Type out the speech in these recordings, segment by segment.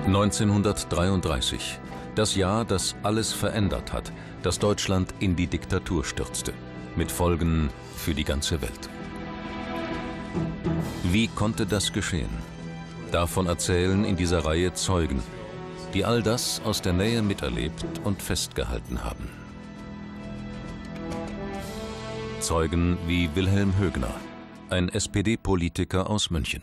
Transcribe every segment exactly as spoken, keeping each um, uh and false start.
neunzehnhundertdreiunddreißig, das Jahr, das alles verändert hat, das Deutschland in die Diktatur stürzte, mit Folgen für die ganze Welt. Wie konnte das geschehen? Davon erzählen in dieser Reihe Zeugen, die all das aus der Nähe miterlebt und festgehalten haben. Zeugen wie Wilhelm Högner, ein S P D-Politiker aus München.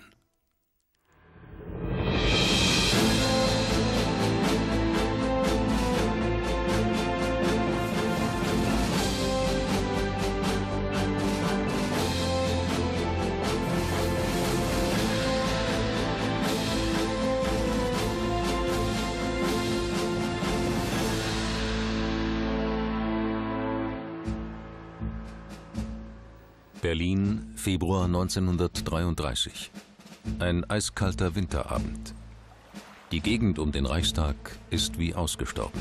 Berlin, Februar neunzehnhundertdreiunddreißig. Ein eiskalter Winterabend. Die Gegend um den Reichstag ist wie ausgestorben.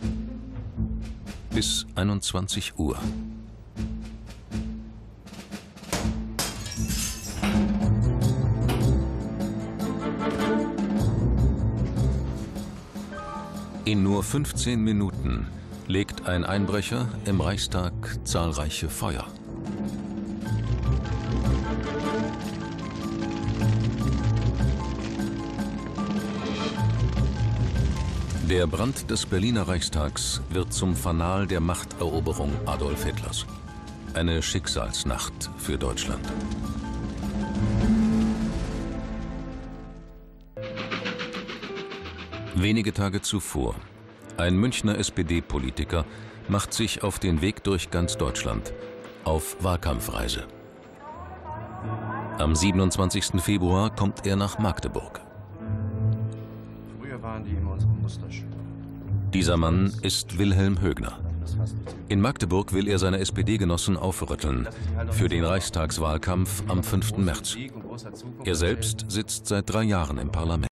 Bis einundzwanzig Uhr. In nur fünfzehn Minuten legt ein Einbrecher im Reichstag zahlreiche Feuer. Der Brand des Berliner Reichstags wird zum Fanal der Machteroberung Adolf Hitlers. Eine Schicksalsnacht für Deutschland. Wenige Tage zuvor, ein Münchner S P D-Politiker macht sich auf den Weg durch ganz Deutschland, auf Wahlkampfreise. Am siebenundzwanzigsten Februar kommt er nach Magdeburg. Früher waren die immer unsere Musterschüler. Dieser Mann ist Wilhelm Högner. In Magdeburg will er seine S P D-Genossen aufrütteln für den Reichstagswahlkampf am fünften März. Er selbst sitzt seit drei Jahren im Parlament.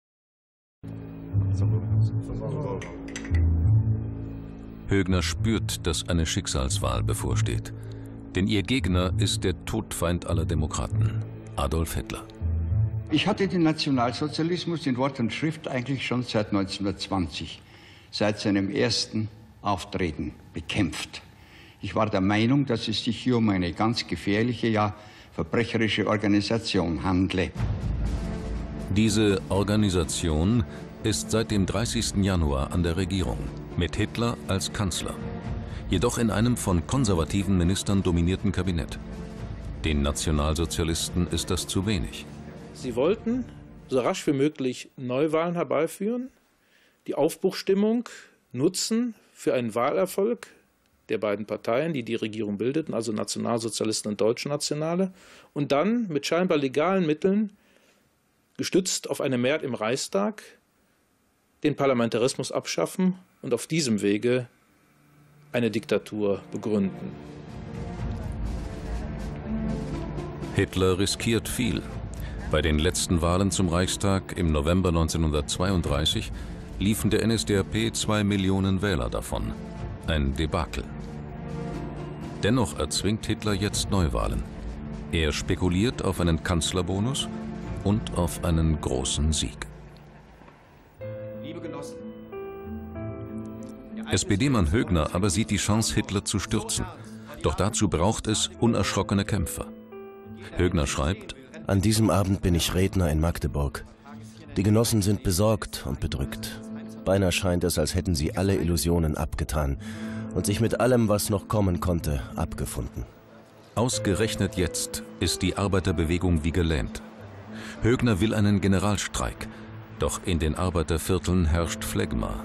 Högner spürt, dass eine Schicksalswahl bevorsteht. Denn ihr Gegner ist der Todfeind aller Demokraten, Adolf Hitler. Ich hatte den Nationalsozialismus in Wort und Schrift eigentlich schon seit neunzehnhundertzwanzig, seit seinem ersten Auftreten bekämpft. Ich war der Meinung, dass es sich hier um eine ganz gefährliche, ja verbrecherische Organisation handle. Diese Organisation ist seit dem dreißigsten Januar an der Regierung, mit Hitler als Kanzler, jedoch in einem von konservativen Ministern dominierten Kabinett. Den Nationalsozialisten ist das zu wenig. Sie wollten so rasch wie möglich Neuwahlen herbeiführen, die Aufbruchstimmung nutzen für einen Wahlerfolg der beiden Parteien, die die Regierung bildeten, also Nationalsozialisten und Deutschnationale, und dann mit scheinbar legalen Mitteln, gestützt auf eine Mehrheit im Reichstag, den Parlamentarismus abschaffen und auf diesem Wege eine Diktatur begründen. Hitler riskiert viel. Bei den letzten Wahlen zum Reichstag im November neunzehnhundertzweiunddreißig liefen der N S D A P zwei Millionen Wähler davon. Ein Debakel. Dennoch erzwingt Hitler jetzt Neuwahlen. Er spekuliert auf einen Kanzlerbonus und auf einen großen Sieg. Liebe Genossen, S P D-Mann Högner aber sieht die Chance, Hitler zu stürzen. Doch dazu braucht es unerschrockene Kämpfer. Högner schreibt: An diesem Abend bin ich Redner in Magdeburg. Die Genossen sind besorgt und bedrückt. Beinahe scheint es, als hätten sie alle Illusionen abgetan und sich mit allem, was noch kommen konnte, abgefunden. Ausgerechnet jetzt ist die Arbeiterbewegung wie gelähmt. Högner will einen Generalstreik, doch in den Arbeitervierteln herrscht Phlegma.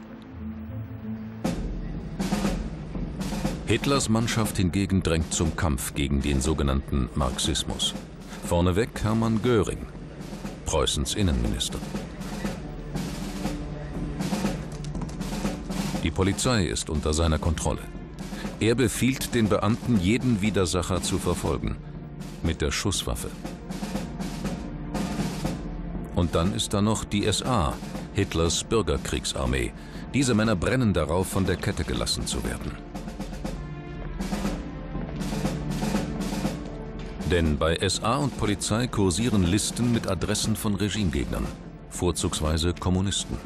Hitlers Mannschaft hingegen drängt zum Kampf gegen den sogenannten Marxismus. Vorneweg Hermann Göring, Preußens Innenminister. Die Polizei ist unter seiner Kontrolle. Er befiehlt den Beamten, jeden Widersacher zu verfolgen, mit der Schusswaffe. Und dann ist da noch die S A, Hitlers Bürgerkriegsarmee. Diese Männer brennen darauf, von der Kette gelassen zu werden. Denn bei S A und Polizei kursieren Listen mit Adressen von Regimegegnern. vorzugsweise Kommunisten.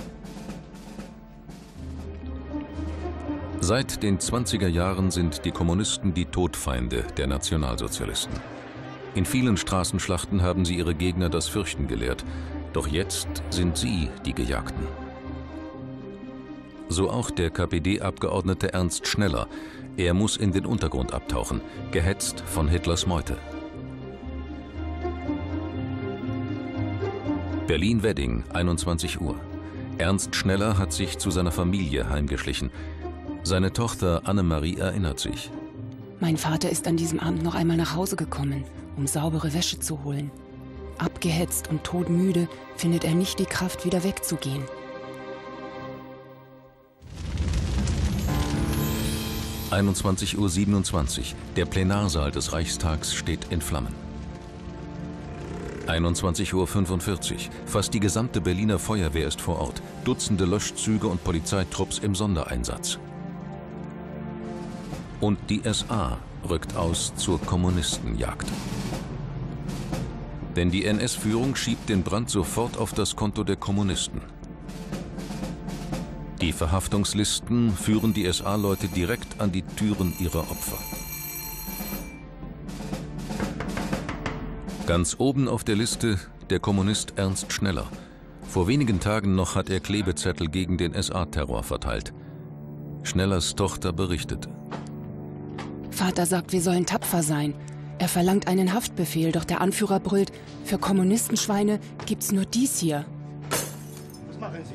Seit den zwanziger Jahren sind die Kommunisten die Todfeinde der Nationalsozialisten. In vielen Straßenschlachten haben sie ihre Gegner das Fürchten gelehrt. Doch jetzt sind sie die Gejagten. So auch der K P D-Abgeordnete Ernst Schneller. Er muss in den Untergrund abtauchen, gehetzt von Hitlers Meute. Berlin-Wedding, einundzwanzig Uhr. Ernst Schneller hat sich zu seiner Familie heimgeschlichen. Seine Tochter Annemarie erinnert sich. Mein Vater ist an diesem Abend noch einmal nach Hause gekommen, um saubere Wäsche zu holen. Abgehetzt und todmüde findet er nicht die Kraft, wieder wegzugehen. einundzwanzig Uhr siebenundzwanzig. Der Plenarsaal des Reichstags steht in Flammen. einundzwanzig Uhr fünfundvierzig. Fast die gesamte Berliner Feuerwehr ist vor Ort. Dutzende Löschzüge und Polizeitrupps im Sondereinsatz. Und die S A rückt aus zur Kommunistenjagd. Denn die N S-Führung schiebt den Brand sofort auf das Konto der Kommunisten. Die Verhaftungslisten führen die S A-Leute direkt an die Türen ihrer Opfer. Ganz oben auf der Liste der Kommunist Ernst Schneller. Vor wenigen Tagen noch hat er Klebezettel gegen den S A-Terror verteilt. Schnellers Tochter berichtet. Vater sagt, wir sollen tapfer sein. Er verlangt einen Haftbefehl, doch der Anführer brüllt, für Kommunistenschweine gibt's nur dies hier. Was machen Sie?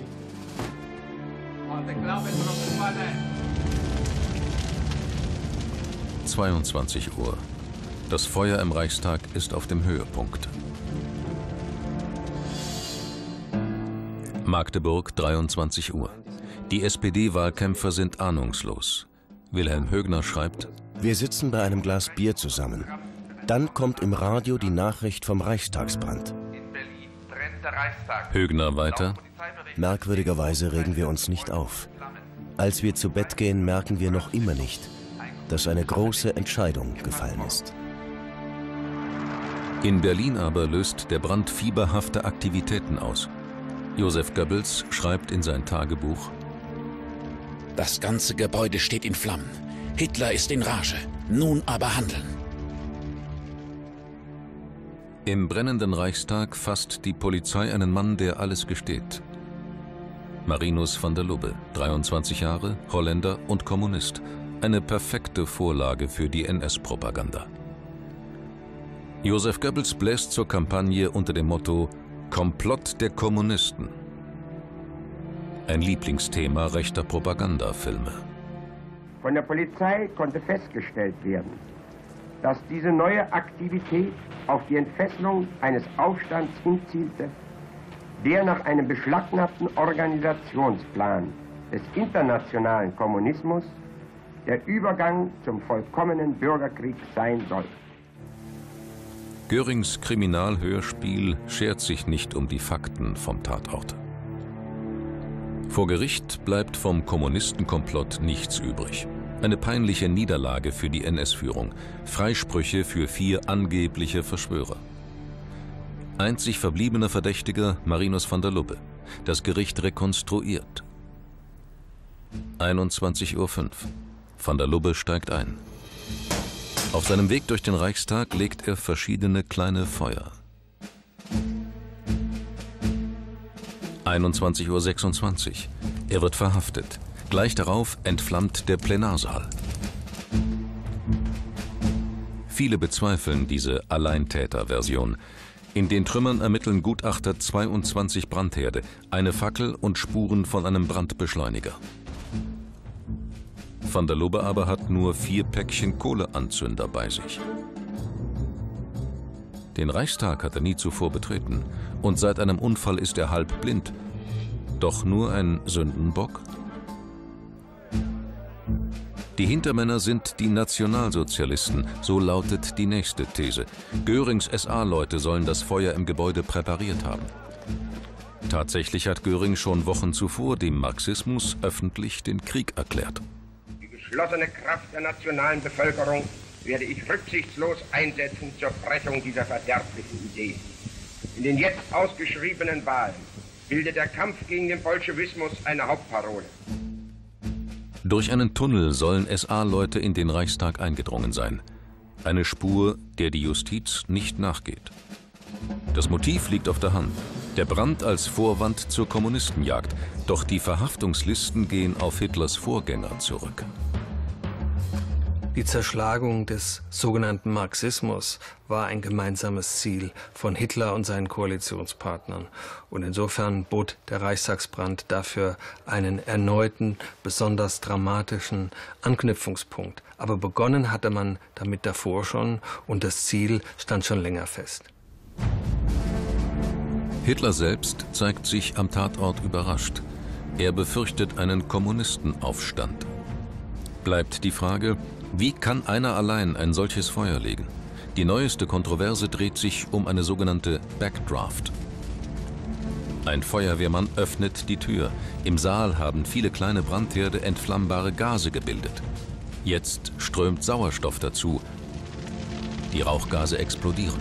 zweiundzwanzig Uhr. Das Feuer im Reichstag ist auf dem Höhepunkt. Magdeburg, dreiundzwanzig Uhr. Die S P D-Wahlkämpfer sind ahnungslos. Wilhelm Högner schreibt: Wir sitzen bei einem Glas Bier zusammen. Dann kommt im Radio die Nachricht vom Reichstagsbrand. Högner weiter: Merkwürdigerweise regen wir uns nicht auf. Als wir zu Bett gehen, merken wir noch immer nicht, dass eine große Entscheidung gefallen ist. In Berlin aber löst der Brand fieberhafte Aktivitäten aus. Josef Goebbels schreibt in sein Tagebuch: Das ganze Gebäude steht in Flammen. Hitler ist in Rage. Nun aber handeln. Im brennenden Reichstag fasst die Polizei einen Mann, der alles gesteht. Marinus van der Lubbe, dreiundzwanzig Jahre, Holländer und Kommunist. Eine perfekte Vorlage für die N S-Propaganda. Josef Goebbels bläst zur Kampagne unter dem Motto Komplott der Kommunisten. Ein Lieblingsthema rechter Propagandafilme. Von der Polizei konnte festgestellt werden, dass diese neue Aktivität auf die Entfesselung eines Aufstands hinzielte, der nach einem beschlagnahmten Organisationsplan des internationalen Kommunismus der Übergang zum vollkommenen Bürgerkrieg sein soll. Görings Kriminalhörspiel schert sich nicht um die Fakten vom Tatort. Vor Gericht bleibt vom Kommunistenkomplott nichts übrig. Eine peinliche Niederlage für die N S-Führung. Freisprüche für vier angebliche Verschwörer. Einzig verbliebener Verdächtiger Marinus van der Lubbe. Das Gericht rekonstruiert. einundzwanzig Uhr fünf. Van der Lubbe steigt ein. Auf seinem Weg durch den Reichstag legt er verschiedene kleine Feuer. einundzwanzig Uhr sechsundzwanzig. Er wird verhaftet. Gleich darauf entflammt der Plenarsaal. Viele bezweifeln diese Alleintäter-Version. In den Trümmern ermitteln Gutachter zweiundzwanzig Brandherde, eine Fackel und Spuren von einem Brandbeschleuniger. Van der Lubbe aber hat nur vier Päckchen Kohleanzünder bei sich. Den Reichstag hat er nie zuvor betreten und seit einem Unfall ist er halb blind. Doch nur ein Sündenbock? Die Hintermänner sind die Nationalsozialisten, so lautet die nächste These. Görings S A-Leute sollen das Feuer im Gebäude präpariert haben. Tatsächlich hat Göring schon Wochen zuvor dem Marxismus öffentlich den Krieg erklärt. Die geschlossene Kraft der nationalen Bevölkerung werde ich rücksichtslos einsetzen zur Brechung dieser verderblichen Idee. In den jetzt ausgeschriebenen Wahlen bildet der Kampf gegen den Bolschewismus eine Hauptparole. Durch einen Tunnel sollen S A-Leute in den Reichstag eingedrungen sein. Eine Spur, der die Justiz nicht nachgeht. Das Motiv liegt auf der Hand. Der Brand als Vorwand zur Kommunistenjagd. Doch die Verhaftungslisten gehen auf Hitlers Vorgänger zurück. Die Zerschlagung des sogenannten Marxismus war ein gemeinsames Ziel von Hitler und seinen Koalitionspartnern. Und insofern bot der Reichstagsbrand dafür einen erneuten, besonders dramatischen Anknüpfungspunkt. Aber begonnen hatte man damit davor schon und das Ziel stand schon länger fest. Hitler selbst zeigt sich am Tatort überrascht. Er befürchtet einen Kommunistenaufstand. Bleibt die Frage, wie kann einer allein ein solches Feuer legen? Die neueste Kontroverse dreht sich um eine sogenannte Backdraft. Ein Feuerwehrmann öffnet die Tür. Im Saal haben viele kleine Brandherde entflammbare Gase gebildet. Jetzt strömt Sauerstoff dazu. Die Rauchgase explodieren.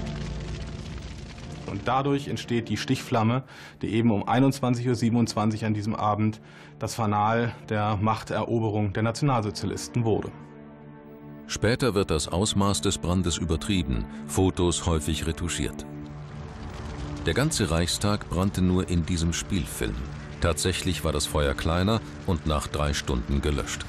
Und dadurch entsteht die Stichflamme, die eben um einundzwanzig Uhr siebenundzwanzig an diesem Abend das Fanal der Machteroberung der Nationalsozialisten wurde. Später wird das Ausmaß des Brandes übertrieben, Fotos häufig retuschiert. Der ganze Reichstag brannte nur in diesem Spielfilm. Tatsächlich war das Feuer kleiner und nach drei Stunden gelöscht.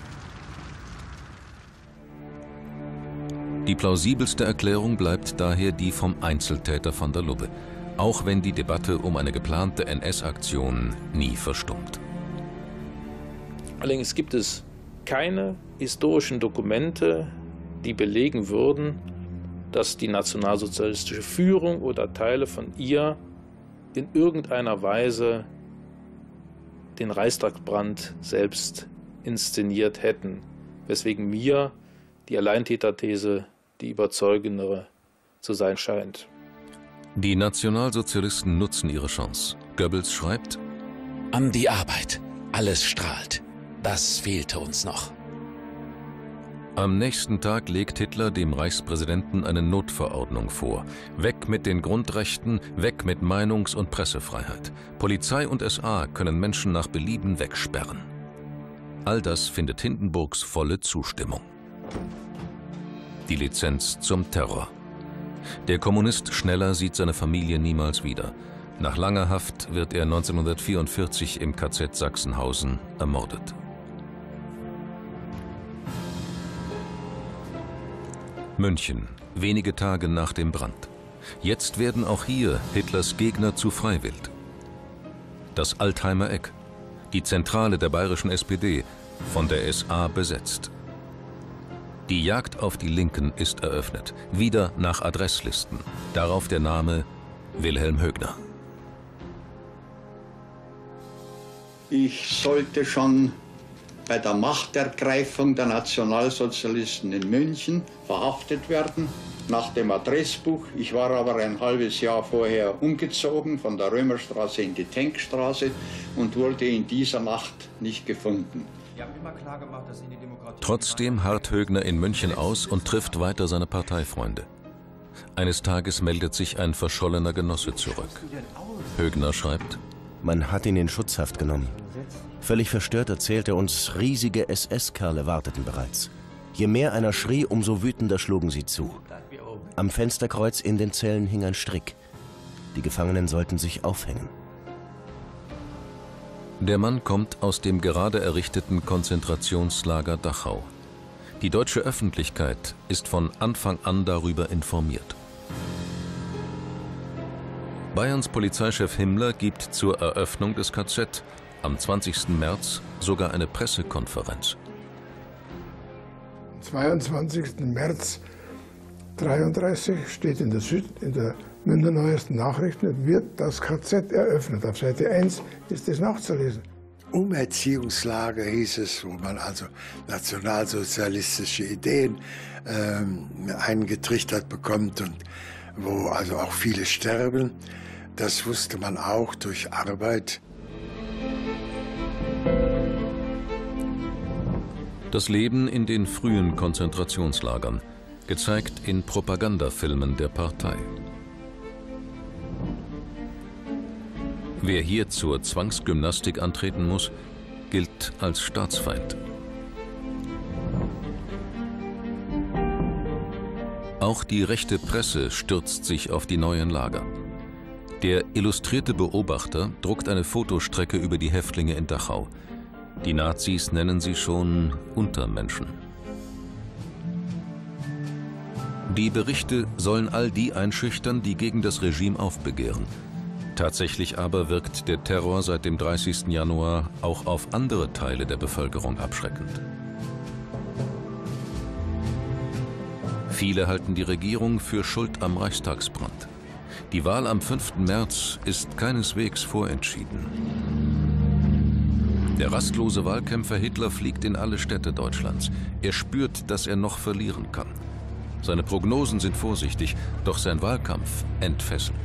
Die plausibelste Erklärung bleibt daher die vom Einzeltäter van der Lubbe, auch wenn die Debatte um eine geplante N S-Aktion nie verstummt. Allerdings gibt es keine historischen Dokumente, die belegen würden, dass die nationalsozialistische Führung oder Teile von ihr in irgendeiner Weise den Reichstagsbrand selbst inszeniert hätten, weswegen mir die Alleintäterthese die überzeugendere zu sein scheint. Die Nationalsozialisten nutzen ihre Chance. Goebbels schreibt: An die Arbeit. Alles strahlt. Das fehlte uns noch. Am nächsten Tag legt Hitler dem Reichspräsidenten eine Notverordnung vor. Weg mit den Grundrechten, weg mit Meinungs- und Pressefreiheit. Polizei und S A können Menschen nach Belieben wegsperren. All das findet Hindenburgs volle Zustimmung. Die Lizenz zum Terror. Der Kommunist Schneller sieht seine Familie niemals wieder. Nach langer Haft wird er neunzehnhundertvierundvierzig im K Z Sachsenhausen ermordet. München, wenige Tage nach dem Brand. Jetzt werden auch hier Hitlers Gegner zu Freiwild. Das Altheimer Eck, die Zentrale der bayerischen S P D, von der S A besetzt. Die Jagd auf die Linken ist eröffnet, wieder nach Adresslisten. Darauf der Name Wilhelm Högner. Ich sollte schon bei der Machtergreifung der Nationalsozialisten in München verhaftet werden, nach dem Adressbuch. Ich war aber ein halbes Jahr vorher umgezogen von der Römerstraße in die Tenkstraße und wurde in dieser Nacht nicht gefunden. Trotzdem harrt Högner in München aus und trifft weiter seine Parteifreunde. Eines Tages meldet sich ein verschollener Genosse zurück. Högner schreibt: Man hat ihn in Schutzhaft genommen. Völlig verstört erzählt er uns, riesige S S-Kerle warteten bereits. Je mehr einer schrie, umso wütender schlugen sie zu. Am Fensterkreuz in den Zellen hing ein Strick. Die Gefangenen sollten sich aufhängen. Der Mann kommt aus dem gerade errichteten Konzentrationslager Dachau. Die deutsche Öffentlichkeit ist von Anfang an darüber informiert. Bayerns Polizeichef Himmler gibt zur Eröffnung des K Z am zwanzigsten März sogar eine Pressekonferenz. Am zweiundzwanzigsten März dreiunddreißig steht in der, Süd, in der Münchner Neuesten Nachrichten, wird das K Z eröffnet. Auf Seite eins ist das nachzulesen. Umerziehungslager hieß es, wo man also nationalsozialistische Ideen ähm, eingetrichtert bekommt und wo also auch viele sterben. Das wusste man auch durch Arbeit. Das Leben in den frühen Konzentrationslagern, gezeigt in Propagandafilmen der Partei. Wer hier zur Zwangsgymnastik antreten muss, gilt als Staatsfeind. Auch die rechte Presse stürzt sich auf die neuen Lager. Der Illustrierte Beobachter druckt eine Fotostrecke über die Häftlinge in Dachau. Die Nazis nennen sie schon Untermenschen. Die Berichte sollen all die einschüchtern, die gegen das Regime aufbegehren. Tatsächlich aber wirkt der Terror seit dem dreißigsten Januar auch auf andere Teile der Bevölkerung abschreckend. Viele halten die Regierung für schuld am Reichstagsbrand. Die Wahl am fünften März ist keineswegs vorentschieden. Der rastlose Wahlkämpfer Hitler fliegt in alle Städte Deutschlands. Er spürt, dass er noch verlieren kann. Seine Prognosen sind vorsichtig, doch sein Wahlkampf entfesselt.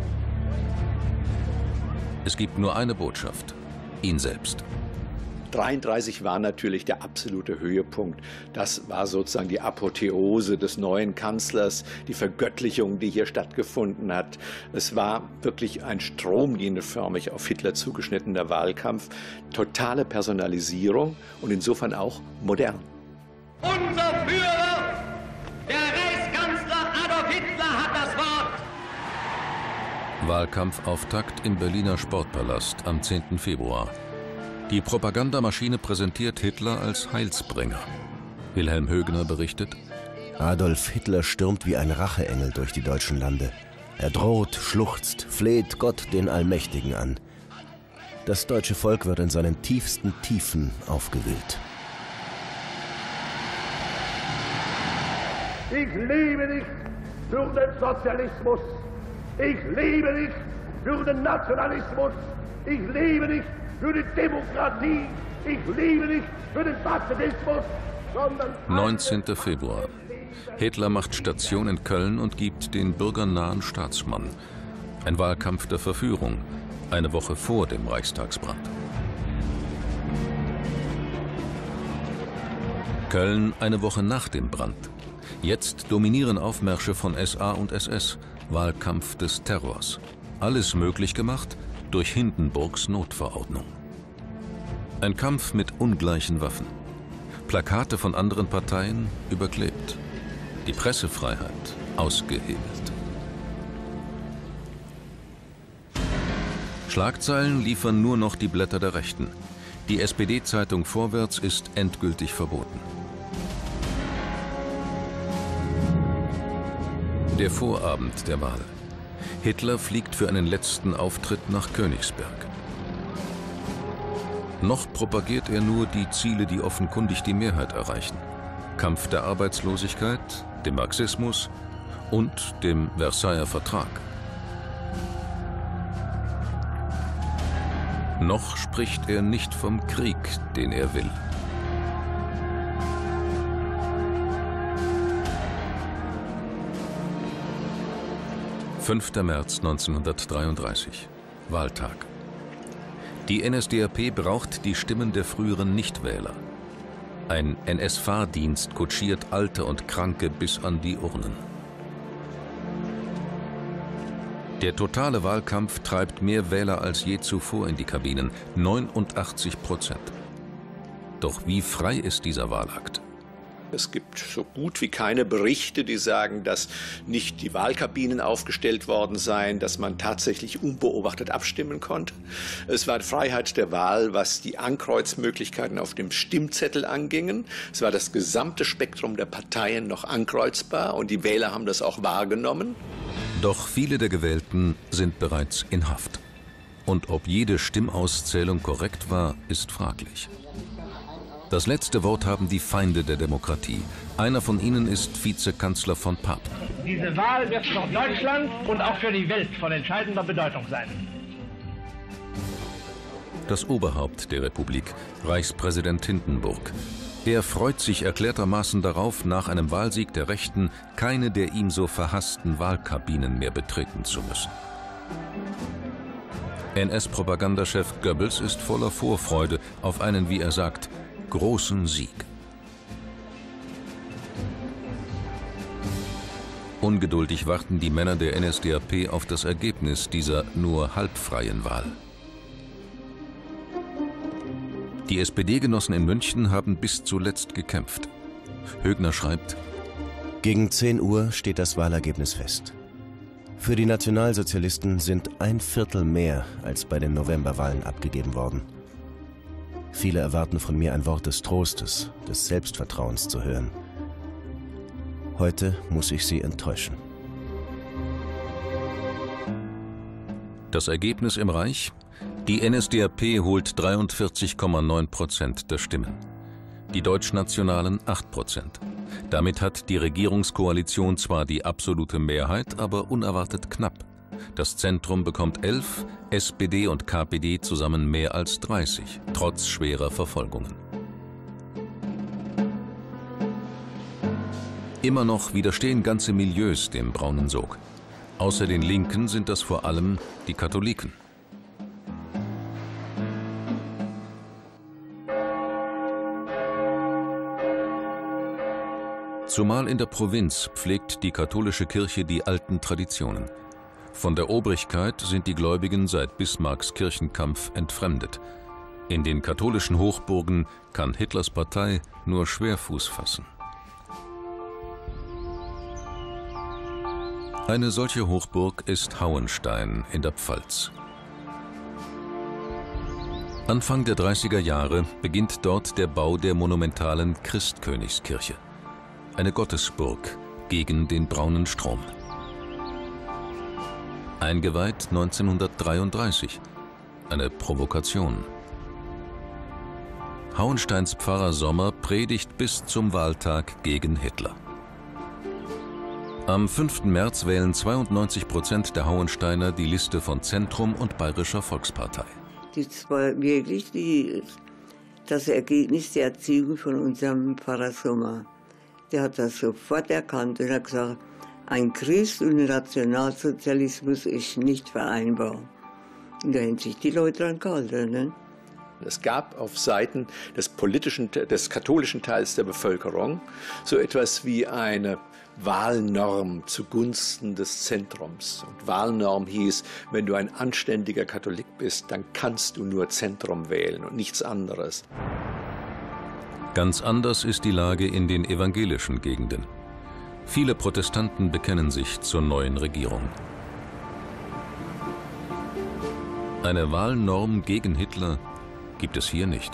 Es gibt nur eine Botschaft: ihn selbst. dreiunddreißig war natürlich der absolute Höhepunkt. Das war sozusagen die Apotheose des neuen Kanzlers, die Vergöttlichung, die hier stattgefunden hat. Es war wirklich ein stromlinienförmig auf Hitler zugeschnittener Wahlkampf, totale Personalisierung und insofern auch modern. Unser Führer, der Reichskanzler Adolf Hitler, hat das Wort. Wahlkampfauftakt im Berliner Sportpalast am zehnten Februar. Die Propagandamaschine präsentiert Hitler als Heilsbringer. Wilhelm Högner berichtet: Adolf Hitler stürmt wie ein Racheengel durch die deutschen Lande. Er droht, schluchzt, fleht Gott den Allmächtigen an. Das deutsche Volk wird in seinen tiefsten Tiefen aufgewühlt. Ich liebe dich für den Sozialismus. Ich liebe dich für den Nationalismus. Ich liebe dich für die Demokratie. Ich liebe dich für den Pazifismus. neunzehnter Februar. Hitler macht Station in Köln und gibt den bürgernahen Staatsmann. Ein Wahlkampf der Verführung, eine Woche vor dem Reichstagsbrand. Köln eine Woche nach dem Brand. Jetzt dominieren Aufmärsche von S A und S S, Wahlkampf des Terrors. Alles möglich gemacht durch Hindenburgs Notverordnung. Ein Kampf mit ungleichen Waffen. Plakate von anderen Parteien überklebt. Die Pressefreiheit ausgehebelt. Schlagzeilen liefern nur noch die Blätter der Rechten. Die S P D-Zeitung Vorwärts ist endgültig verboten. Der Vorabend der Wahl. Hitler fliegt für einen letzten Auftritt nach Königsberg. Noch propagiert er nur die Ziele, die offenkundig die Mehrheit erreichen: Kampf der Arbeitslosigkeit, dem Marxismus und dem Versailler Vertrag. Noch spricht er nicht vom Krieg, den er will. fünfter März neunzehnhundertdreiunddreißig, Wahltag. Die N S D A P braucht die Stimmen der früheren Nichtwähler. Ein N S-Fahrdienst kutschiert Alte und Kranke bis an die Urnen. Der totale Wahlkampf treibt mehr Wähler als je zuvor in die Kabinen, neunundachtzig Prozent. Doch wie frei ist dieser Wahlakt? Es gibt so gut wie keine Berichte, die sagen, dass nicht die Wahlkabinen aufgestellt worden seien, dass man tatsächlich unbeobachtet abstimmen konnte. Es war Freiheit der Wahl, was die Ankreuzmöglichkeiten auf dem Stimmzettel angingen. Es war das gesamte Spektrum der Parteien noch ankreuzbar und die Wähler haben das auch wahrgenommen. Doch viele der Gewählten sind bereits in Haft. Und ob jede Stimmauszählung korrekt war, ist fraglich. Das letzte Wort haben die Feinde der Demokratie. Einer von ihnen ist Vizekanzler von Papen. Diese Wahl wird für Deutschland und auch für die Welt von entscheidender Bedeutung sein. Das Oberhaupt der Republik, Reichspräsident Hindenburg. Er freut sich erklärtermaßen darauf, nach einem Wahlsieg der Rechten keine der ihm so verhassten Wahlkabinen mehr betreten zu müssen. N S-Propagandachef Goebbels ist voller Vorfreude auf einen, wie er sagt, großen Sieg. Ungeduldig warten die Männer der N S D A P auf das Ergebnis dieser nur halbfreien Wahl. Die S P D-Genossen in München haben bis zuletzt gekämpft. Högner schreibt: Gegen zehn Uhr steht das Wahlergebnis fest. Für die Nationalsozialisten sind ein Viertel mehr als bei den Novemberwahlen abgegeben worden. Viele erwarten von mir ein Wort des Trostes, des Selbstvertrauens zu hören. Heute muss ich sie enttäuschen. Das Ergebnis im Reich? Die N S D A P holt dreiundvierzig Komma neun Prozent der Stimmen. Die Deutschnationalen acht Prozent. Damit hat die Regierungskoalition zwar die absolute Mehrheit, aber unerwartet knapp. Das Zentrum bekommt elf, S P D und K P D zusammen mehr als dreißig, trotz schwerer Verfolgungen. Immer noch widerstehen ganze Milieus dem braunen Sog. Außer den Linken sind das vor allem die Katholiken. Zumal in der Provinz pflegt die katholische Kirche die alten Traditionen. Von der Obrigkeit sind die Gläubigen seit Bismarcks Kirchenkampf entfremdet. In den katholischen Hochburgen kann Hitlers Partei nur schwer Fuß fassen. Eine solche Hochburg ist Hauenstein in der Pfalz. Anfang der dreißiger Jahre beginnt dort der Bau der monumentalen Christkönigskirche. Eine Gottesburg gegen den braunen Strom. Eingeweiht neunzehnhundertdreiunddreißig. Eine Provokation. Hauensteins Pfarrer Sommer predigt bis zum Wahltag gegen Hitler. Am fünften März wählen zweiundneunzig Prozent der Hauensteiner die Liste von Zentrum und Bayerischer Volkspartei. Das war wirklich die, das Ergebnis der Erziehung von unserem Pfarrer Sommer. Der hat das sofort erkannt und hat gesagt, ein Christ und Nationalsozialismus ist nicht vereinbar. Und da haben sich die Leute dran gehalten. Ne? Es gab auf Seiten des politischen, des katholischen Teils der Bevölkerung so etwas wie eine Wahlnorm zugunsten des Zentrums. Und Wahlnorm hieß, wenn du ein anständiger Katholik bist, dann kannst du nur Zentrum wählen und nichts anderes. Ganz anders ist die Lage in den evangelischen Gegenden. Viele Protestanten bekennen sich zur neuen Regierung. Eine Wahlnorm gegen Hitler gibt es hier nicht.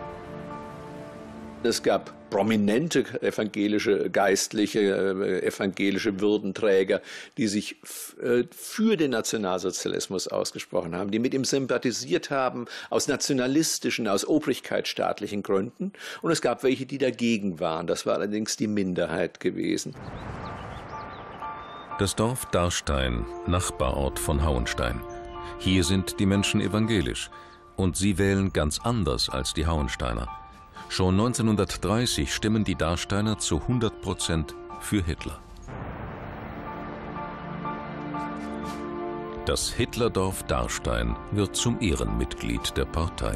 Es gab prominente evangelische Geistliche, evangelische Würdenträger, die sich für den Nationalsozialismus ausgesprochen haben, die mit ihm sympathisiert haben, aus nationalistischen, aus obrigkeitsstaatlichen Gründen. Und es gab welche, die dagegen waren. Das war allerdings die Minderheit gewesen. Das Dorf Darstein, Nachbarort von Hauenstein. Hier sind die Menschen evangelisch und sie wählen ganz anders als die Hauensteiner. Schon neunzehnhundertdreißig stimmen die Darsteiner zu hundert Prozent für Hitler. Das Hitlerdorf Darstein wird zum Ehrenmitglied der Partei.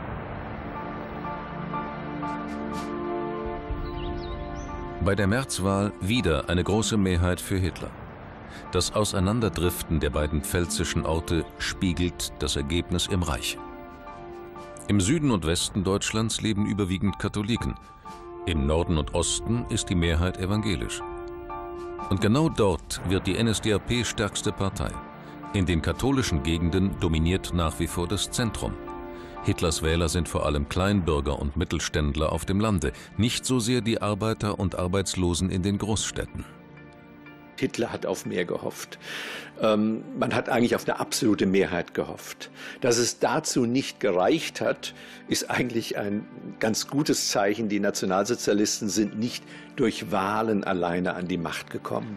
Bei der Märzwahl wieder eine große Mehrheit für Hitler. Das Auseinanderdriften der beiden pfälzischen Orte spiegelt das Ergebnis im Reich. Im Süden und Westen Deutschlands leben überwiegend Katholiken. Im Norden und Osten ist die Mehrheit evangelisch. Und genau dort wird die N S D A P stärkste Partei. In den katholischen Gegenden dominiert nach wie vor das Zentrum. Hitlers Wähler sind vor allem Kleinbürger und Mittelständler auf dem Lande, nicht so sehr die Arbeiter und Arbeitslosen in den Großstädten. Hitler hat auf mehr gehofft. Ähm, man hat eigentlich auf eine absolute Mehrheit gehofft. Dass es dazu nicht gereicht hat, ist eigentlich ein ganz gutes Zeichen. Die Nationalsozialisten sind nicht durch Wahlen alleine an die Macht gekommen.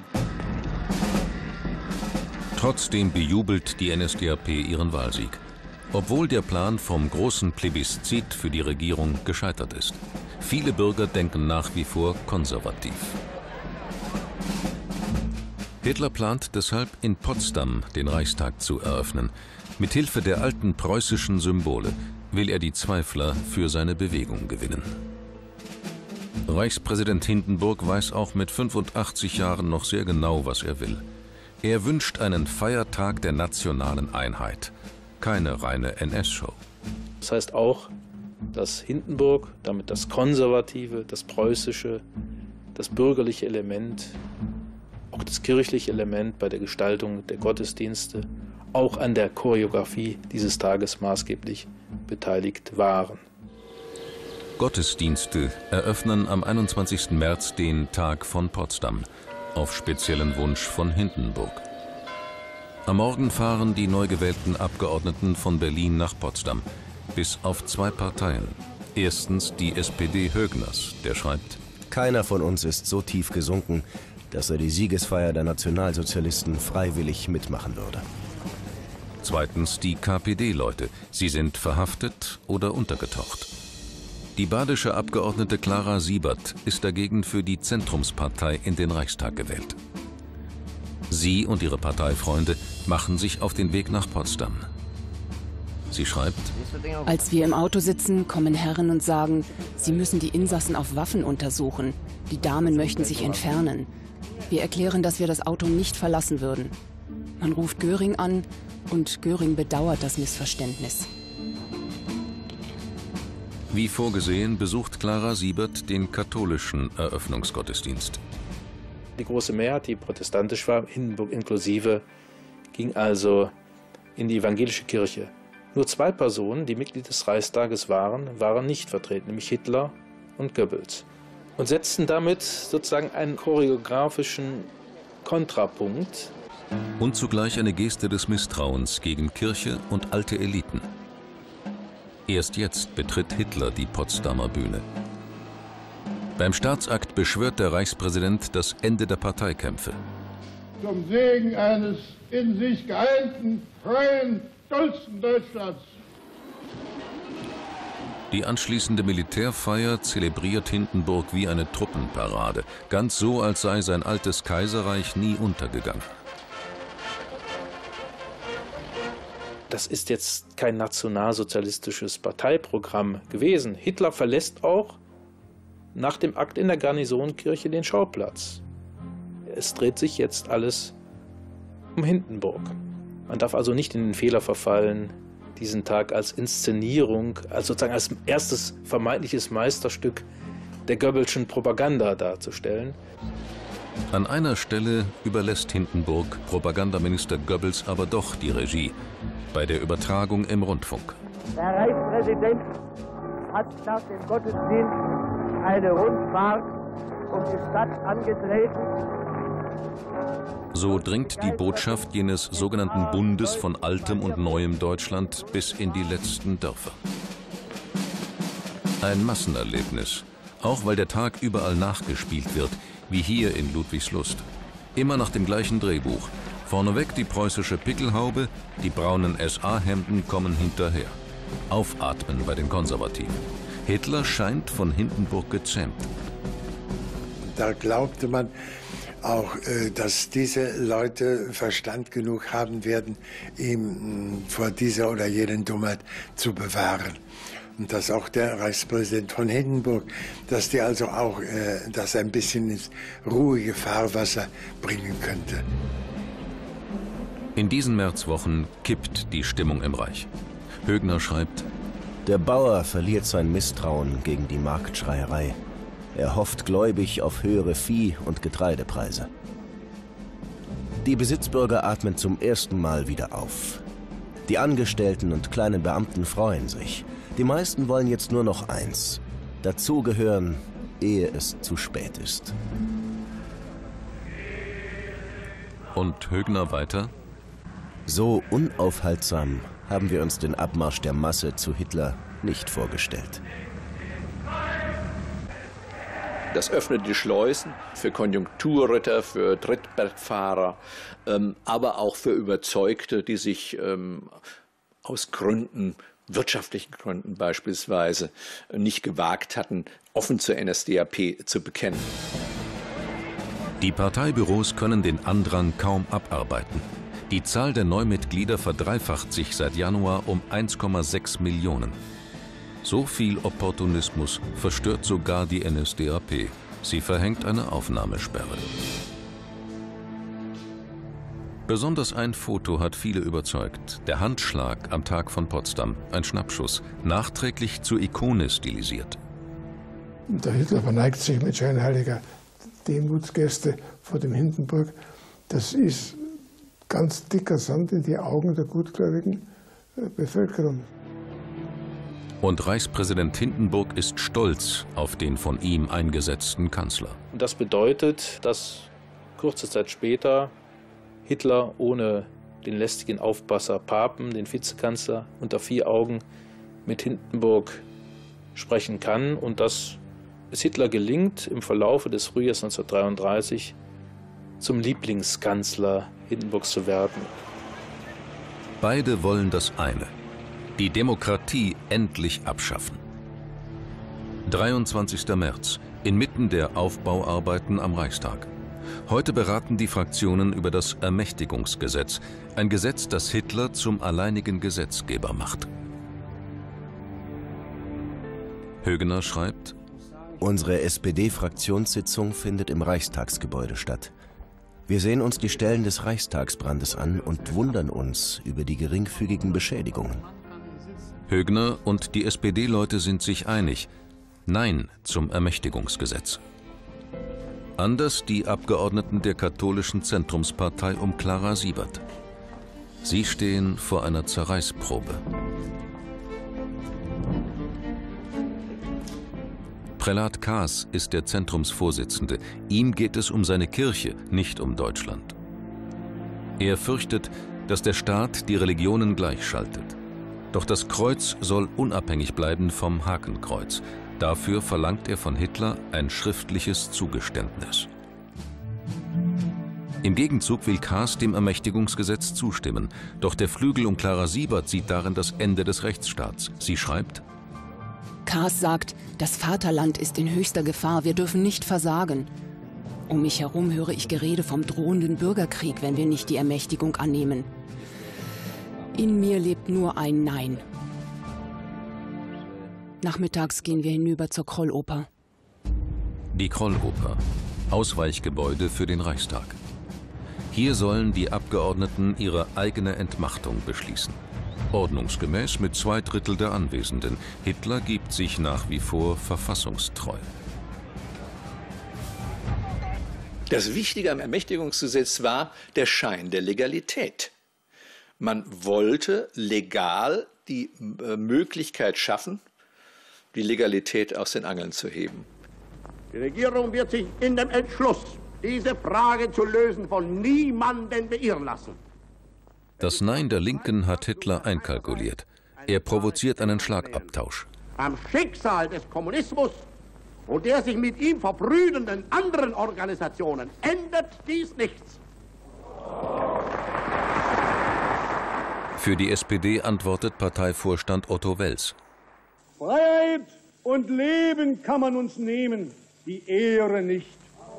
Trotzdem bejubelt die N S D A P ihren Wahlsieg. Obwohl der Plan vom großen Plebiszit für die Regierung gescheitert ist. Viele Bürger denken nach wie vor konservativ. Hitler plant deshalb in Potsdam den Reichstag zu eröffnen. Mithilfe der alten preußischen Symbole will er die Zweifler für seine Bewegung gewinnen. Reichspräsident Hindenburg weiß auch mit fünfundachtzig Jahren noch sehr genau, was er will. Er wünscht einen Feiertag der nationalen Einheit, keine reine N S-Show. Das heißt auch dass Hindenburg, damit das konservative, das preußische, das bürgerliche Element, auch das kirchliche Element bei der Gestaltung der Gottesdienste, auch an der Choreografie dieses Tages maßgeblich beteiligt waren. Gottesdienste eröffnen am einundzwanzigsten März den Tag von Potsdam, auf speziellen Wunsch von Hindenburg. Am Morgen fahren die neu gewählten Abgeordneten von Berlin nach Potsdam, bis auf zwei Parteien. Erstens die S P D Högners, der schreibt: Keiner von uns ist so tief gesunken, dass er die Siegesfeier der Nationalsozialisten freiwillig mitmachen würde. Zweitens die K P D-Leute. Sie sind verhaftet oder untergetaucht. Die badische Abgeordnete Clara Siebert ist dagegen für die Zentrumspartei in den Reichstag gewählt. Sie und ihre Parteifreunde machen sich auf den Weg nach Potsdam. Sie schreibt: Als wir im Auto sitzen, kommen Herren und sagen, sie müssen die Insassen auf Waffen untersuchen. Die Damen möchten sich entfernen. Wir erklären, dass wir das Auto nicht verlassen würden. Man ruft Göring an und Göring bedauert das Missverständnis. Wie vorgesehen besucht Clara Siebert den katholischen Eröffnungsgottesdienst. Die große Mehrheit, die protestantisch war, Hindenburg inklusive, ging also in die evangelische Kirche. Nur zwei Personen, die Mitglied des Reichstages waren, waren nicht vertreten, nämlich Hitler und Goebbels. Und setzten damit sozusagen einen choreografischen Kontrapunkt. Und zugleich eine Geste des Misstrauens gegen Kirche und alte Eliten. Erst jetzt betritt Hitler die Potsdamer Bühne. Beim Staatsakt beschwört der Reichspräsident das Ende der Parteikämpfe. Zum Segen eines in sich geeinten, freien, stolzen Deutschlands. Die anschließende Militärfeier zelebriert Hindenburg wie eine Truppenparade, ganz so, als sei sein altes Kaiserreich nie untergegangen. Das ist jetzt kein nationalsozialistisches Parteiprogramm gewesen. Hitler verlässt auch nach dem Akt in der Garnisonkirche den Schauplatz. Es dreht sich jetzt alles um Hindenburg. Man darf also nicht in den Fehler verfallen, diesen Tag als Inszenierung, als sozusagen als erstes vermeintliches Meisterstück der Goebbelschen Propaganda darzustellen. An einer Stelle überlässt Hindenburg Propagandaminister Goebbels aber doch die Regie, bei der Übertragung im Rundfunk. Der Reichspräsident hat nach dem Gottesdienst eine Rundfahrt um die Stadt angetreten. So dringt die Botschaft jenes sogenannten Bundes von altem und neuem Deutschland bis in die letzten Dörfer. Ein Massenerlebnis, auch weil der Tag überall nachgespielt wird, wie hier in Ludwigslust. Immer nach dem gleichen Drehbuch. Vorneweg die preußische Pickelhaube, die braunen S A-Hemden kommen hinterher. Aufatmen bei den Konservativen. Hitler scheint von Hindenburg gezähmt. Da glaubte man auch, dass diese Leute Verstand genug haben werden, ihm vor dieser oder jenen Dummheit zu bewahren. Und dass auch der Reichspräsident von Hindenburg, dass der also auch äh, das ein bisschen ins ruhige Fahrwasser bringen könnte. In diesen Märzwochen kippt die Stimmung im Reich. Högner schreibt: Der Bauer verliert sein Misstrauen gegen die Marktschreierei. Er hofft gläubig auf höhere Vieh- und Getreidepreise. Die Besitzbürger atmen zum ersten Mal wieder auf. Die Angestellten und kleinen Beamten freuen sich. Die meisten wollen jetzt nur noch eins: dazugehören, ehe es zu spät ist. Und Högner weiter: So unaufhaltsam haben wir uns den Abmarsch der Masse zu Hitler nicht vorgestellt. Das öffnet die Schleusen für Konjunkturritter, für Trittbergfahrer, ähm, aber auch für Überzeugte, die sich ähm, aus Gründen, wirtschaftlichen Gründen beispielsweise, nicht gewagt hatten, offen zur N S D A P zu bekennen. Die Parteibüros können den Andrang kaum abarbeiten. Die Zahl der Neumitglieder verdreifacht sich seit Januar um eins Komma sechs Millionen. So viel Opportunismus verstört sogar die N S D A P. Sie verhängt eine Aufnahmesperre. Besonders ein Foto hat viele überzeugt. Der Handschlag am Tag von Potsdam, ein Schnappschuss, nachträglich zur Ikone stilisiert. Der Hitler verneigt sich mit scheinheiliger Demutsgeste vor dem Hindenburg. Das ist ganz dicker Sand in die Augen der gutgläubigen Bevölkerung. Und Reichspräsident Hindenburg ist stolz auf den von ihm eingesetzten Kanzler. Und das bedeutet, dass kurze Zeit später Hitler ohne den lästigen Aufpasser Papen, den Vizekanzler, unter vier Augen mit Hindenburg sprechen kann und dass es Hitler gelingt, im Verlaufe des Frühjahrs neunzehnhundertdreiunddreißig zum Lieblingskanzler Hindenburgs zu werden. Beide wollen das eine: die Demokratie endlich abschaffen. dreiundzwanzigster März, inmitten der Aufbauarbeiten am Reichstag. Heute beraten die Fraktionen über das Ermächtigungsgesetz, ein Gesetz, das Hitler zum alleinigen Gesetzgeber macht. Högner schreibt: Unsere S P D-Fraktionssitzung findet im Reichstagsgebäude statt. Wir sehen uns die Stellen des Reichstagsbrandes an und wundern uns über die geringfügigen Beschädigungen. Högner und die S P D-Leute sind sich einig: Nein zum Ermächtigungsgesetz. Anders die Abgeordneten der katholischen Zentrumspartei um Clara Siebert. Sie stehen vor einer Zerreißprobe. Prälat Kaas ist der Zentrumsvorsitzende. Ihm geht es um seine Kirche, nicht um Deutschland. Er fürchtet, dass der Staat die Religionen gleichschaltet. Doch das Kreuz soll unabhängig bleiben vom Hakenkreuz. Dafür verlangt er von Hitler ein schriftliches Zugeständnis. Im Gegenzug will Kaas dem Ermächtigungsgesetz zustimmen. Doch der Flügel um Clara Siebert sieht darin das Ende des Rechtsstaats. Sie schreibt: Kaas sagt, das Vaterland ist in höchster Gefahr, wir dürfen nicht versagen. Um mich herum höre ich Gerede vom drohenden Bürgerkrieg, wenn wir nicht die Ermächtigung annehmen. In mir lebt nur ein Nein. Nachmittags gehen wir hinüber zur Krolloper. Die Krolloper, Ausweichgebäude für den Reichstag. Hier sollen die Abgeordneten ihre eigene Entmachtung beschließen. Ordnungsgemäß mit zwei Drittel der Anwesenden. Hitler gibt sich nach wie vor verfassungstreu. Das Wichtige am Ermächtigungsgesetz war der Schein der Legalität. Man wollte legal die äh, Möglichkeit schaffen, die Legalität aus den Angeln zu heben. Die Regierung wird sich in dem Entschluss, diese Frage zu lösen, von niemandem beirren lassen. Das Nein der Linken hat Hitler einkalkuliert. Er provoziert einen Schlagabtausch. Am Schicksal des Kommunismus und der sich mit ihm verbrüdenden anderen Organisationen ändert dies nichts. Für die S P D antwortet Parteivorstand Otto Wels. Freiheit und Leben kann man uns nehmen, die Ehre nicht.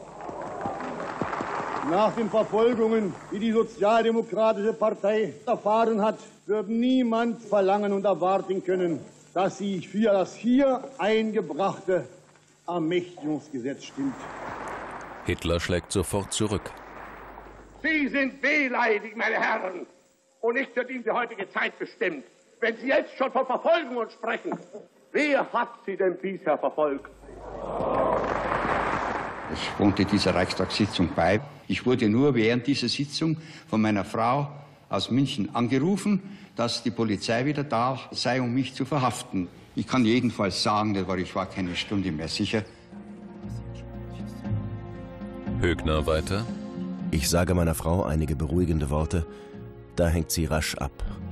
Nach den Verfolgungen, die die Sozialdemokratische Partei erfahren hat, wird niemand verlangen und erwarten können, dass sie für das hier eingebrachte Ermächtigungsgesetz stimmt. Hitler schlägt sofort zurück. Sie sind wehleidig, meine Herren, und nicht für diese heutige Zeit bestimmt. Wenn Sie jetzt schon von Verfolgungen sprechen, wer hat Sie denn bisher verfolgt? Ich wohnte dieser Reichstagssitzung bei. Ich wurde nur während dieser Sitzung von meiner Frau aus München angerufen, dass die Polizei wieder da sei, um mich zu verhaften. Ich kann jedenfalls sagen, ich war keine Stunde mehr sicher. Högner weiter. Ich sage meiner Frau einige beruhigende Worte, da hängt sie rasch ab.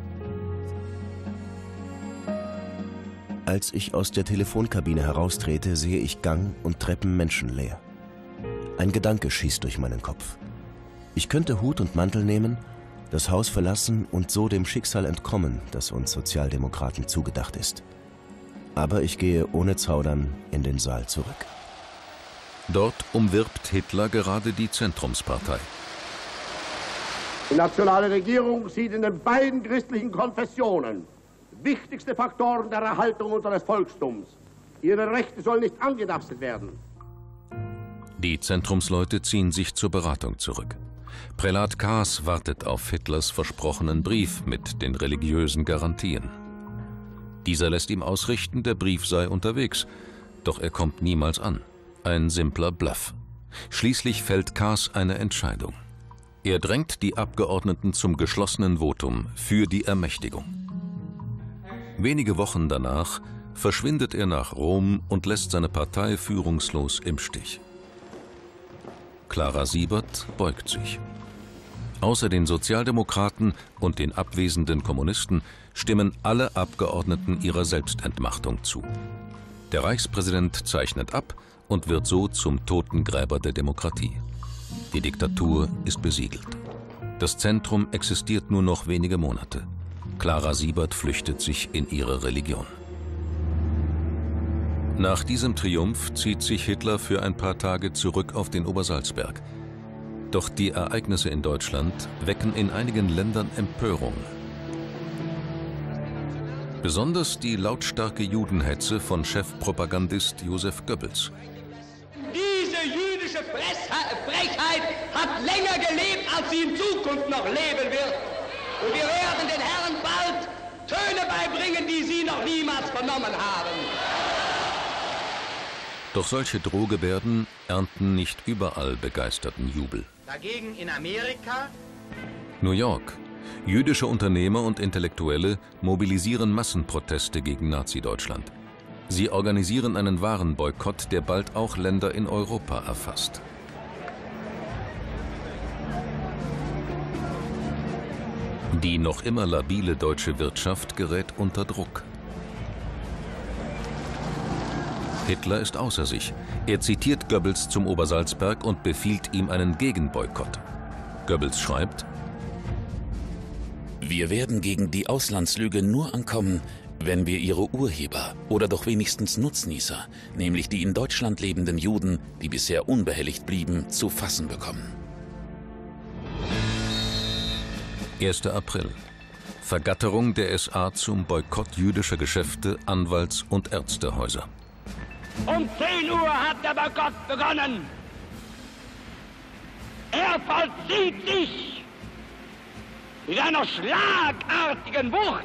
Als ich aus der Telefonkabine heraustrete, sehe ich Gang und Treppen menschenleer. Ein Gedanke schießt durch meinen Kopf. Ich könnte Hut und Mantel nehmen, das Haus verlassen und so dem Schicksal entkommen, das uns Sozialdemokraten zugedacht ist. Aber ich gehe ohne Zaudern in den Saal zurück. Dort umwirbt Hitler gerade die Zentrumspartei. Die nationale Regierung sieht in den beiden christlichen Konfessionen wichtigste Faktoren der Erhaltung unseres Volkstums. Ihre Rechte sollen nicht angetastet werden. Die Zentrumsleute ziehen sich zur Beratung zurück. Prälat Kaas wartet auf Hitlers versprochenen Brief mit den religiösen Garantien. Dieser lässt ihm ausrichten, der Brief sei unterwegs, doch er kommt niemals an. Ein simpler Bluff. Schließlich fällt Kaas eine Entscheidung. Er drängt die Abgeordneten zum geschlossenen Votum für die Ermächtigung. Wenige Wochen danach verschwindet er nach Rom und lässt seine Partei führungslos im Stich. Clara Siebert beugt sich. Außer den Sozialdemokraten und den abwesenden Kommunisten stimmen alle Abgeordneten ihrer Selbstentmachtung zu. Der Reichspräsident zeichnet ab und wird so zum Totengräber der Demokratie. Die Diktatur ist besiegelt. Das Zentrum existiert nur noch wenige Monate. Clara Siebert flüchtet sich in ihre Religion. Nach diesem Triumph zieht sich Hitler für ein paar Tage zurück auf den Obersalzberg. Doch die Ereignisse in Deutschland wecken in einigen Ländern Empörung. Besonders die lautstarke Judenhetze von Chefpropagandist Josef Goebbels. Diese jüdische Frechheit hat länger gelebt, als sie in Zukunft noch leben wird. Und wir werden den Herren bald Töne beibringen, die sie noch niemals vernommen haben. Doch solche Drohgebärden ernten nicht überall begeisterten Jubel. Dagegen in Amerika? New York. Jüdische Unternehmer und Intellektuelle mobilisieren Massenproteste gegen Nazi-Deutschland. Sie organisieren einen Warenboykott, der bald auch Länder in Europa erfasst. Die noch immer labile deutsche Wirtschaft gerät unter Druck. Hitler ist außer sich. Er zitiert Goebbels zum Obersalzberg und befiehlt ihm einen Gegenboykott. Goebbels schreibt: Wir werden gegen die Auslandslüge nur ankommen, wenn wir ihre Urheber oder doch wenigstens Nutznießer, nämlich die in Deutschland lebenden Juden, die bisher unbehelligt blieben, zu fassen bekommen. erster April. Vergatterung der S A zum Boykott jüdischer Geschäfte, Anwalts- und Ärztehäuser. Um zehn Uhr hat der Boykott begonnen. Er vollzieht sich mit einer schlagartigen Wucht.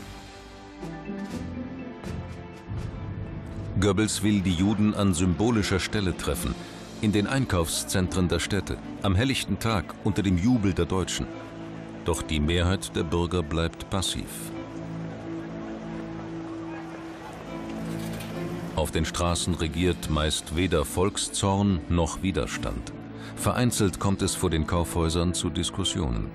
Goebbels will die Juden an symbolischer Stelle treffen, in den Einkaufszentren der Städte, am helllichten Tag unter dem Jubel der Deutschen. Doch die Mehrheit der Bürger bleibt passiv. Auf den Straßen regiert meist weder Volkszorn noch Widerstand. Vereinzelt kommt es vor den Kaufhäusern zu Diskussionen.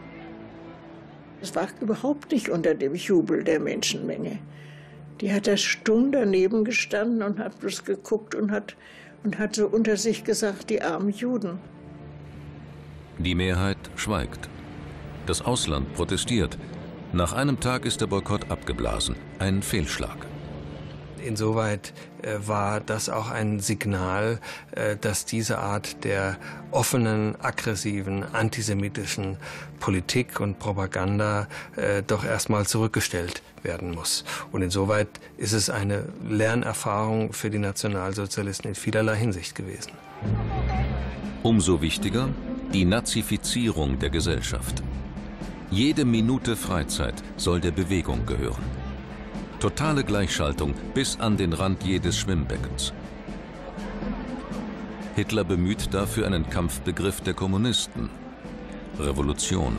Es war überhaupt nicht unter dem Jubel der Menschenmenge. Die hat da stumm daneben gestanden und hat bloß geguckt und hat, und hat so unter sich gesagt, die armen Juden. Die Mehrheit schweigt. Das Ausland protestiert. Nach einem Tag ist der Boykott abgeblasen. Ein Fehlschlag. Insoweit äh, war das auch ein Signal, äh, dass diese Art der offenen, aggressiven, antisemitischen Politik und Propaganda äh, doch erstmal zurückgestellt werden muss. Und insoweit ist es eine Lernerfahrung für die Nationalsozialisten in vielerlei Hinsicht gewesen. Umso wichtiger die Nazifizierung der Gesellschaft. Jede Minute Freizeit soll der Bewegung gehören. Totale Gleichschaltung bis an den Rand jedes Schwimmbeckens. Hitler bemüht dafür einen Kampfbegriff der Kommunisten: Revolution.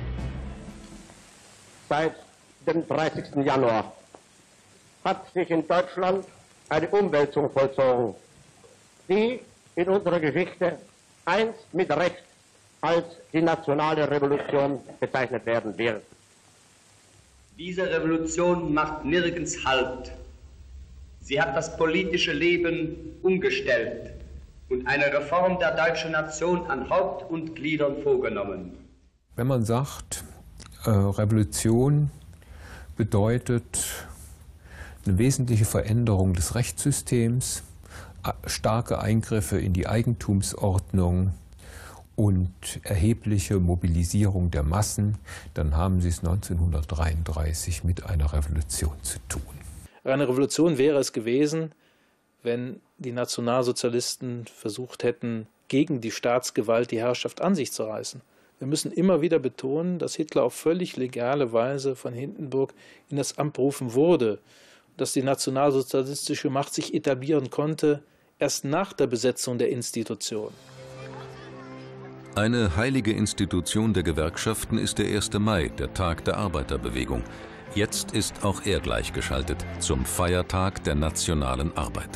Seit dem dreißigsten Januar hat sich in Deutschland eine Umwälzung vollzogen, die in unserer Geschichte einst mit Recht als die nationale Revolution bezeichnet werden wird. Diese Revolution macht nirgends Halt. Sie hat das politische Leben umgestellt und eine Reform der deutschen Nation an Haupt und Gliedern vorgenommen. Wenn man sagt, äh, Revolution bedeutet eine wesentliche Veränderung des Rechtssystems, starke Eingriffe in die Eigentumsordnung und erhebliche Mobilisierung der Massen, dann haben Sie es neunzehnhundertdreiunddreißig mit einer Revolution zu tun. Eine Revolution wäre es gewesen, wenn die Nationalsozialisten versucht hätten, gegen die Staatsgewalt die Herrschaft an sich zu reißen. Wir müssen immer wieder betonen, dass Hitler auf völlig legale Weise von Hindenburg in das Amt berufen wurde, dass die nationalsozialistische Macht sich etablieren konnte, erst nach der Besetzung der Institution. Eine heilige Institution der Gewerkschaften ist der erste Mai, der Tag der Arbeiterbewegung. Jetzt ist auch er gleichgeschaltet zum Feiertag der nationalen Arbeit.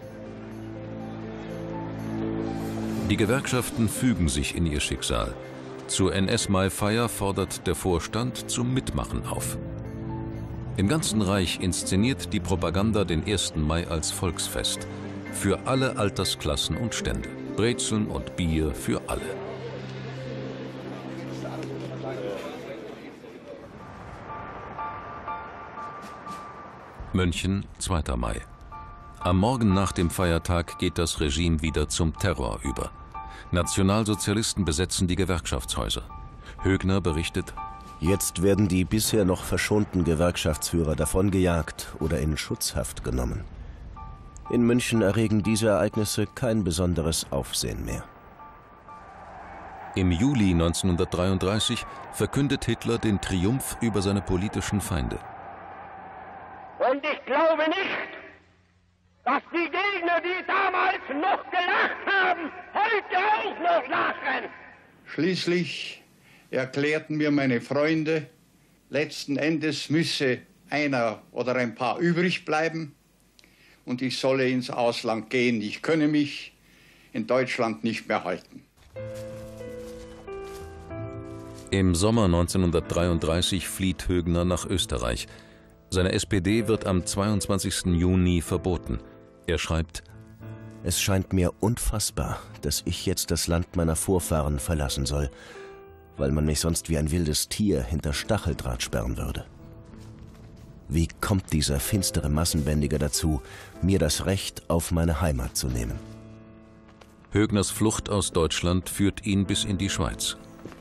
Die Gewerkschaften fügen sich in ihr Schicksal. Zur N S-Mai-Feier fordert der Vorstand zum Mitmachen auf. Im ganzen Reich inszeniert die Propaganda den ersten Mai als Volksfest. Für alle Altersklassen und Stände. Brezeln und Bier für alle. München, zweiter Mai. Am Morgen nach dem Feiertag geht das Regime wieder zum Terror über. Nationalsozialisten besetzen die Gewerkschaftshäuser. Högner berichtet: Jetzt werden die bisher noch verschonten Gewerkschaftsführer davongejagt oder in Schutzhaft genommen. In München erregen diese Ereignisse kein besonderes Aufsehen mehr. Im Juli neunzehnhundertdreiunddreißig verkündet Hitler den Triumph über seine politischen Feinde. Und ich glaube nicht, dass die Gegner, die damals noch gelacht haben, heute auch noch lachen. Schließlich erklärten mir meine Freunde, letzten Endes müsse einer oder ein paar übrig bleiben und ich solle ins Ausland gehen. Ich könne mich in Deutschland nicht mehr halten. Im Sommer neunzehnhundertdreiunddreißig flieht Högner nach Österreich. Seine S P D wird am zweiundzwanzigsten Juni verboten. Er schreibt: Es scheint mir unfassbar, dass ich jetzt das Land meiner Vorfahren verlassen soll, weil man mich sonst wie ein wildes Tier hinter Stacheldraht sperren würde. Wie kommt dieser finstere Massenbändiger dazu, mir das Recht auf meine Heimat zu nehmen? Högners Flucht aus Deutschland führt ihn bis in die Schweiz.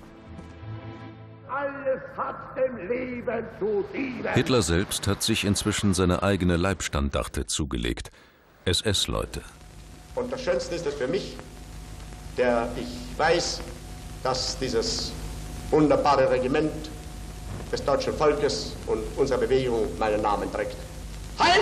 Alles hat dem Leben zu dienen. Hitler selbst hat sich inzwischen seine eigene Leibstandarte zugelegt. S S-Leute. Und das Schönste ist es für mich, der ich weiß, dass dieses wunderbare Regiment des deutschen Volkes und unserer Bewegung meinen Namen trägt. Halt!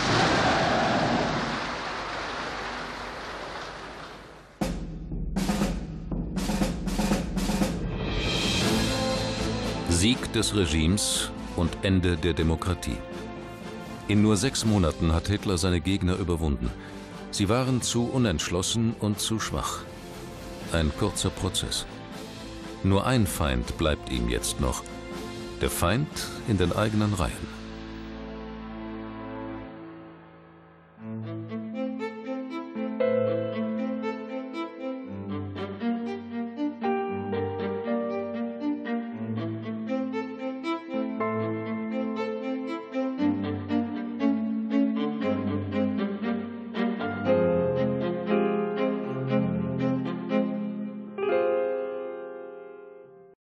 Sieg des Regimes und Ende der Demokratie. In nur sechs Monaten hat Hitler seine Gegner überwunden. Sie waren zu unentschlossen und zu schwach. Ein kurzer Prozess. Nur ein Feind bleibt ihm jetzt noch. Der Feind in den eigenen Reihen.